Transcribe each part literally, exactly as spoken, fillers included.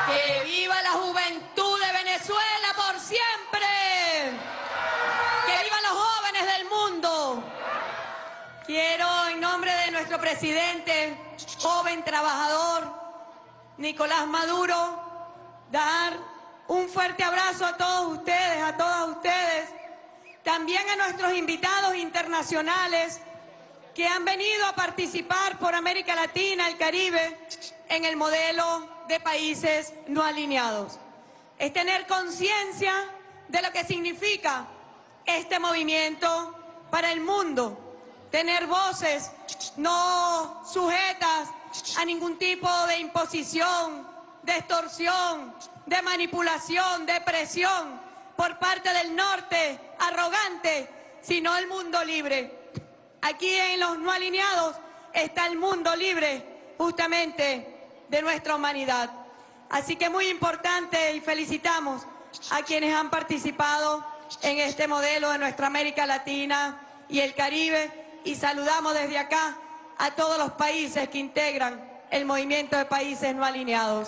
¡Que viva la juventud de Venezuela por siempre! ¡Que vivan los jóvenes del mundo! Quiero, en nombre de nuestro presidente, joven trabajador, Nicolás Maduro, dar un fuerte abrazo a todos ustedes, a todas ustedes, también a nuestros invitados internacionales que han venido a participar por América Latina, el Caribe, en el modelo de países no alineados. Es tener conciencia de lo que significa este movimiento para el mundo, tener voces no sujetas a ningún tipo de imposición, de extorsión, de manipulación, de presión por parte del norte arrogante, sino el mundo libre. Aquí en los no alineados está el mundo libre, justamente, de nuestra humanidad. Así que muy importante y felicitamos a quienes han participado en este modelo de nuestra América Latina y el Caribe y saludamos desde acá a todos los países que integran el movimiento de países no alineados.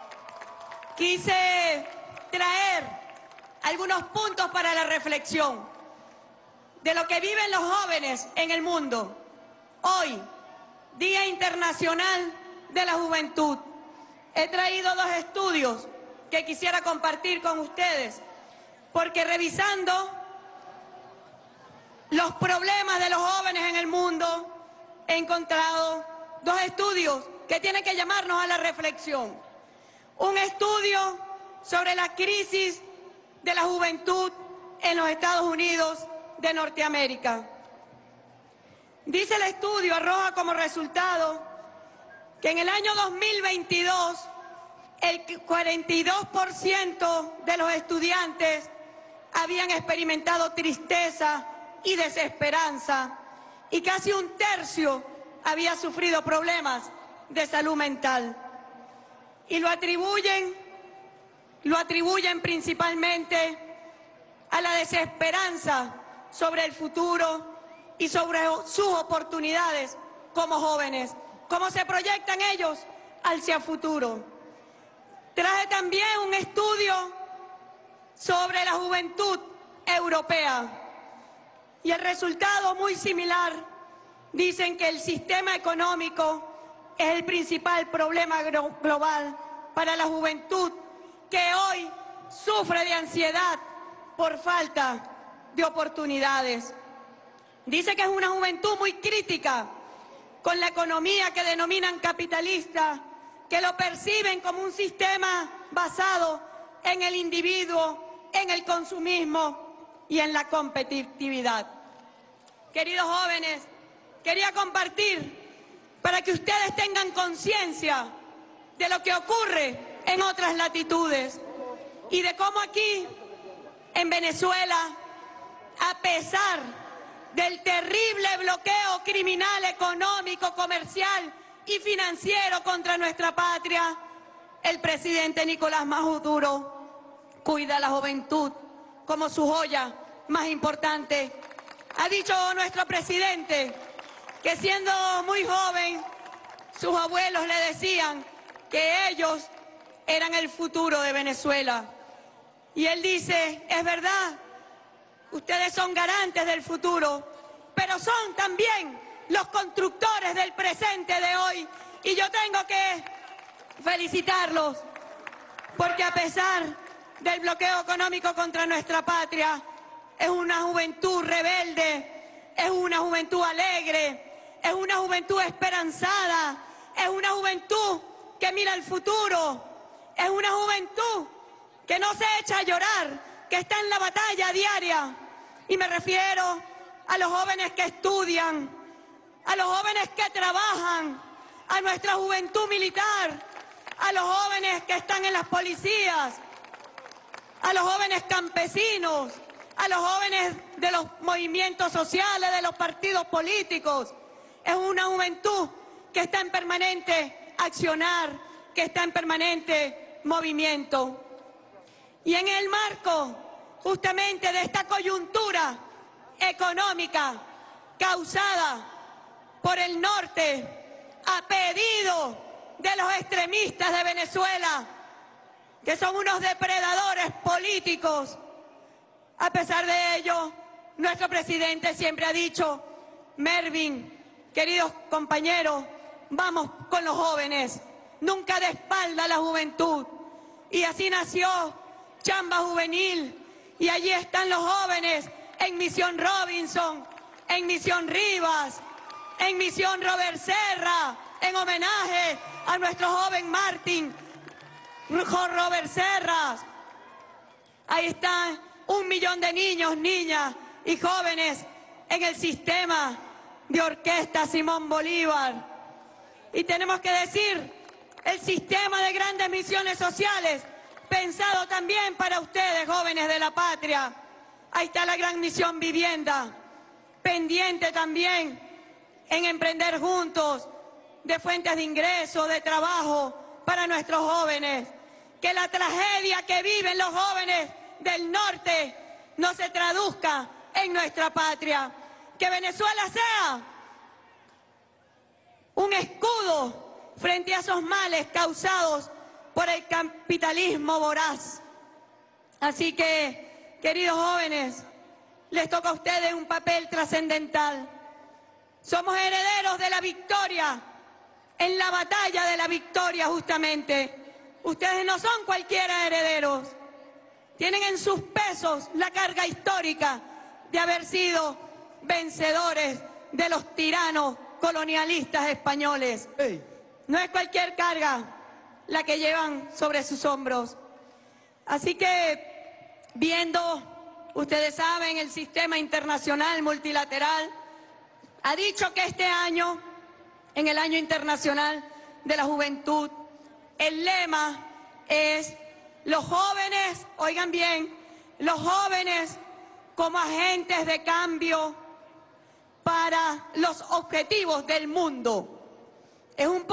Quise traer algunos puntos para la reflexión de lo que viven los jóvenes en el mundo. Hoy, Día Internacional de la Juventud. He traído dos estudios que quisiera compartir con ustedes, porque revisando los problemas de los jóvenes en el mundo, he encontrado dos estudios que tienen que llamarnos a la reflexión. Un estudio sobre la crisis de la juventud en los Estados Unidos de Norteamérica. Dice el estudio, arroja como resultado que en el año dos mil veintidós el cuarenta y dos por ciento de los estudiantes habían experimentado tristeza y desesperanza y casi un tercio había sufrido problemas de salud mental. Y lo atribuyen, lo atribuyen principalmente a la desesperanza sobre el futuro y sobre sus oportunidades como jóvenes, cómo se proyectan ellos hacia el futuro. Traje también un estudio sobre la juventud europea y el resultado muy similar. Dicen que el sistema económico es el principal problema global para la juventud que hoy sufre de ansiedad por falta de oportunidades. Dice que es una juventud muy crítica con la economía que denominan capitalista, que lo perciben como un sistema basado en el individuo, en el consumismo y en la competitividad. Queridos jóvenes, quería compartir para que ustedes tengan conciencia de lo que ocurre en otras latitudes y de cómo aquí, en Venezuela, a pesar del terrible bloqueo criminal, económico, comercial y financiero contra nuestra patria, el presidente Nicolás Maduro cuida a la juventud como su joya más importante. Ha dicho nuestro presidente que siendo muy joven, sus abuelos le decían que ellos eran el futuro de Venezuela. Y él dice, es verdad, ustedes son garantes del futuro, pero son también los constructores del presente de hoy. Y yo tengo que felicitarlos, porque a pesar del bloqueo económico contra nuestra patria, es una juventud rebelde, es una juventud alegre, es una juventud esperanzada, es una juventud que mira al futuro, es una juventud que no se echa a llorar, que está en la batalla diaria. Y me refiero a los jóvenes que estudian, a los jóvenes que trabajan, a nuestra juventud militar, a los jóvenes que están en las policías, a los jóvenes campesinos, a los jóvenes de los movimientos sociales, de los partidos políticos. Es una juventud que está en permanente accionar, que está en permanente movimiento. Y en el marco justamente de esta coyuntura económica causada por el norte, a pedido de los extremistas de Venezuela, que son unos depredadores políticos. A pesar de ello, nuestro presidente siempre ha dicho: Mervin, queridos compañeros, vamos con los jóvenes, nunca de espalda a la juventud. Y así nació Chamba Juvenil, y allí están los jóvenes en Misión Robinson, en Misión Rivas, en Misión Robert Serra, en homenaje a nuestro joven Martín Robert Serra. Ahí están un millón de niños, niñas y jóvenes en el sistema de orquesta Simón Bolívar. Y tenemos que decir, el sistema de grandes misiones sociales, pensado también para ustedes, jóvenes de la patria. Ahí está la gran misión vivienda, pendiente también en emprender juntos, de fuentes de ingreso, de trabajo para nuestros jóvenes. Que la tragedia que viven los jóvenes del norte no se traduzca en nuestra patria. Que Venezuela sea un escudo frente a esos males causados por el capitalismo voraz. Así que, queridos jóvenes, les toca a ustedes un papel trascendental. Somos herederos de la victoria, en la batalla de la victoria justamente. Ustedes no son cualquiera herederos. Tienen en sus pesos la carga histórica de haber sido vencedores de los tiranos colonialistas españoles. Hey. No es cualquier carga la que llevan sobre sus hombros. Así que, viendo, ustedes saben, el sistema internacional multilateral ha dicho que este año, en el Año Internacional de la Juventud, el lema es: los jóvenes, oigan bien, los jóvenes como agentes de cambio para los objetivos del mundo. Es un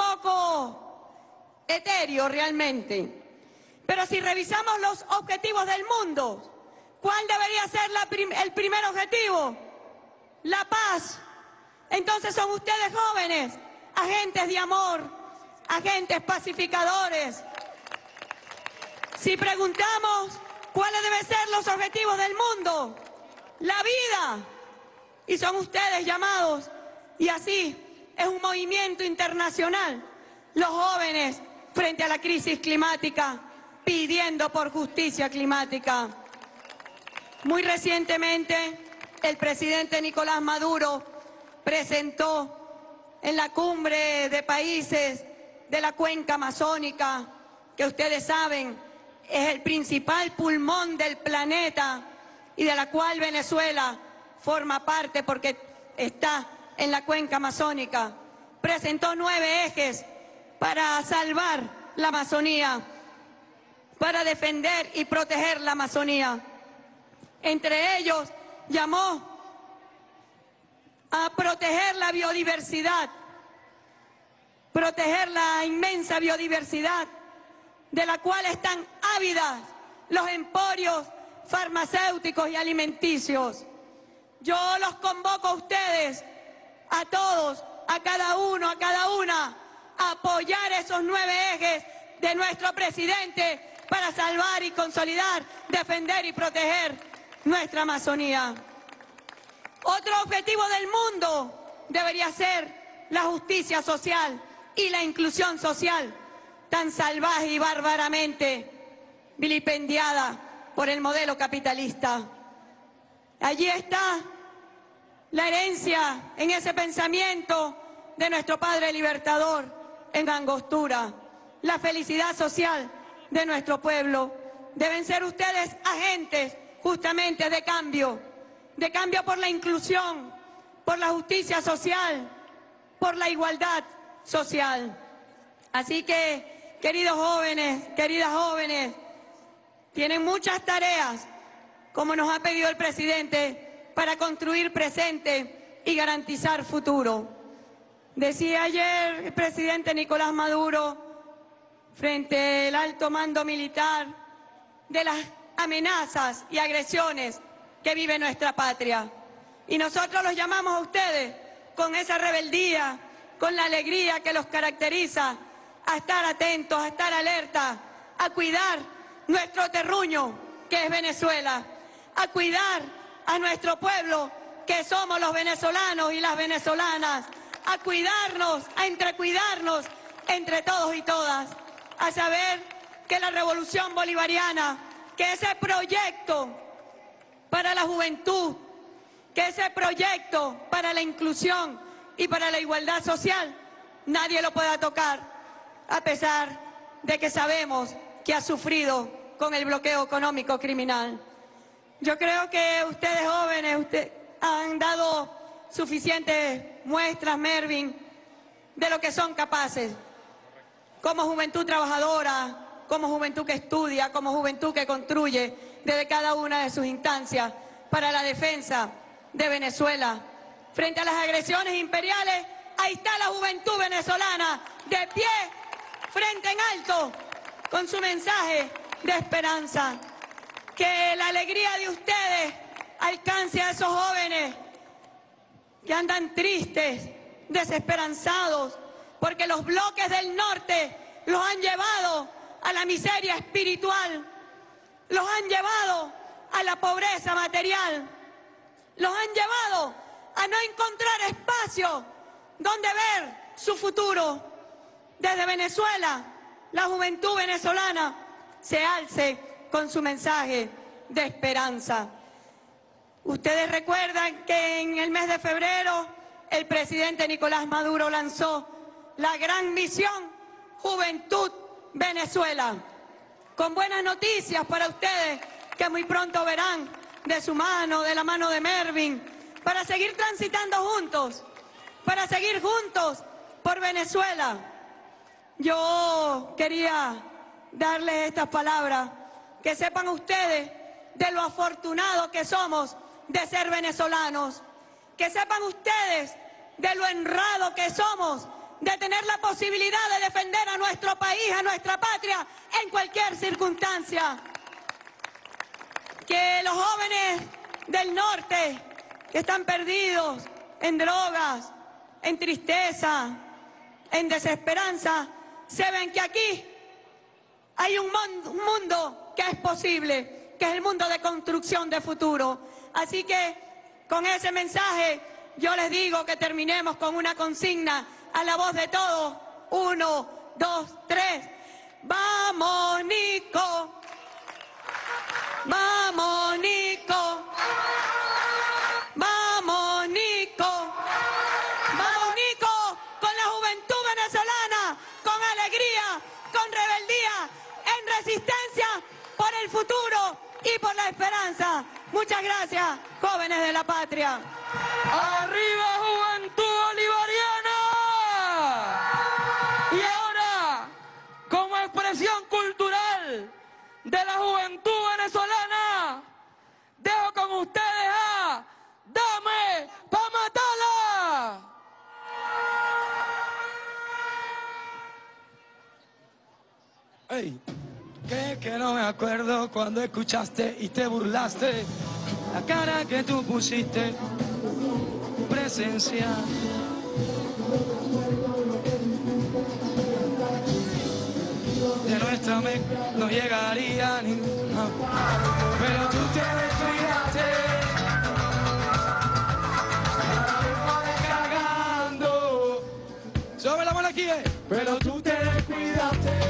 poco etéreo realmente, pero si revisamos los objetivos del mundo, ¿cuál debería ser la prim- el primer objetivo? La paz. Entonces son ustedes, jóvenes, agentes de amor, agentes pacificadores. Si preguntamos cuáles deben ser los objetivos del mundo, la vida, y son ustedes llamados, y así es un movimiento internacional, los jóvenes frente a la crisis climática, pidiendo por justicia climática. Muy recientemente, el presidente Nicolás Maduro presentó en la cumbre de países de la cuenca amazónica, que ustedes saben es el principal pulmón del planeta y de la cual Venezuela forma parte porque está en la cuenca amazónica, presentó nueve ejes para salvar la Amazonía, para defender y proteger la Amazonía. Entre ellos, llamó a proteger la biodiversidad, proteger la inmensa biodiversidad de la cual están ávidas los emporios farmacéuticos y alimenticios. Yo los convoco a ustedes, a todos, a cada uno, a cada una, a apoyar esos nueve ejes de nuestro presidente para salvar y consolidar, defender y proteger nuestra Amazonía. Otro objetivo del mundo debería ser la justicia social y la inclusión social, tan salvaje y bárbaramente vilipendiada por el modelo capitalista. Allí está la herencia en ese pensamiento de nuestro Padre Libertador en Angostura, la felicidad social de nuestro pueblo. Deben ser ustedes agentes justamente de cambio, de cambio por la inclusión, por la justicia social, por la igualdad social. Así que, queridos jóvenes, queridas jóvenes, tienen muchas tareas, como nos ha pedido el presidente, para construir presente y garantizar futuro. Decía ayer el presidente Nicolás Maduro, frente al alto mando militar, de las amenazas y agresiones que vive nuestra patria. Y nosotros los llamamos a ustedes, con esa rebeldía, con la alegría que los caracteriza, a estar atentos, a estar alerta, a cuidar nuestro terruño, que es Venezuela, a cuidar a nuestro pueblo, que somos los venezolanos y las venezolanas, a cuidarnos, a entrecuidarnos entre todos y todas, a saber que la revolución bolivariana, que ese proyecto para la juventud, que ese proyecto para la inclusión y para la igualdad social, nadie lo pueda tocar, a pesar de que sabemos que ha sufrido con el bloqueo económico criminal. Yo creo que ustedes jóvenes usted, han dado suficientes muestras, Mervin, de lo que son capaces, como juventud trabajadora, como juventud que estudia, como juventud que construye desde cada una de sus instancias para la defensa de Venezuela. Frente a las agresiones imperiales, ahí está la juventud venezolana, de pie, frente en alto, con su mensaje de esperanza. Que la alegría de ustedes alcance a esos jóvenes que andan tristes, desesperanzados, porque los bloques del norte los han llevado a la miseria espiritual, los han llevado a la pobreza material, los han llevado a no encontrar espacio donde ver su futuro. Desde Venezuela, la juventud venezolana se alce con su mensaje de esperanza. Ustedes recuerdan que en el mes de febrero el presidente Nicolás Maduro lanzó la gran misión Juventud Venezuela, con buenas noticias para ustedes que muy pronto verán de su mano, de la mano de Mervin, para seguir transitando juntos, para seguir juntos por Venezuela. Yo quería darles estas palabras, que sepan ustedes de lo afortunados que somos de ser venezolanos, que sepan ustedes de lo honrados que somos de tener la posibilidad de defender a nuestro país, a nuestra patria, en cualquier circunstancia. Que los jóvenes del norte que están perdidos en drogas, en tristeza, en desesperanza, se ven que aquí hay un mundo, un mundo que es posible, que es el mundo de construcción de futuro. Así que con ese mensaje yo les digo que terminemos con una consigna a la voz de todos. Uno, dos, tres. ¡Vamos, Nico! ¡Vamos, Nico! ¡Vamos, Nico! ¡Vamos, Nico! Con la juventud venezolana, con alegría, con rebeldía, en resistencia por el futuro y por la esperanza. Muchas gracias, jóvenes de la patria. ¡Arriba, Juventud Bolivariana! Y ahora, como expresión cultural de la juventud venezolana, dejo con ustedes a Dame pa' Matarla. Hey, ¿qué que no me acuerdo cuando escuchaste y te burlaste? La cara que tú pusiste, presencia. De nuestra me no llegaría ni... No. Pero tú te descuidaste. Cagando. Sobre la mano aquí, eh. Pero tú te descuidaste.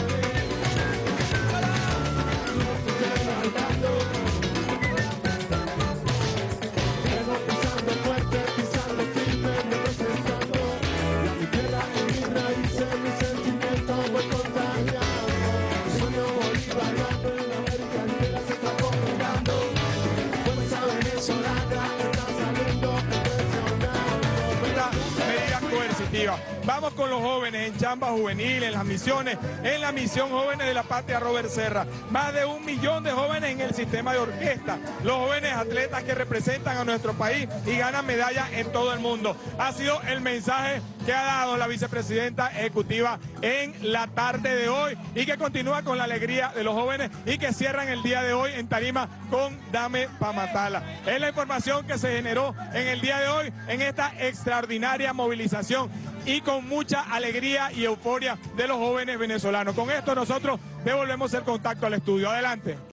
Vamos con los jóvenes en chamba juvenil, en las misiones, en la misión Jóvenes de la Patria Robert Serra. Más de un millón de jóvenes en el sistema de orquesta. Los jóvenes atletas que representan a nuestro país y ganan medallas en todo el mundo. Ha sido el mensaje que ha dado la vicepresidenta ejecutiva en la tarde de hoy y que continúa con la alegría de los jóvenes y que cierran el día de hoy en tarima con Dame pa' Matarla. Es la información que se generó en el día de hoy en esta extraordinaria movilización y con mucha alegría y euforia de los jóvenes venezolanos. Con esto nosotros devolvemos el contacto al estudio. Adelante.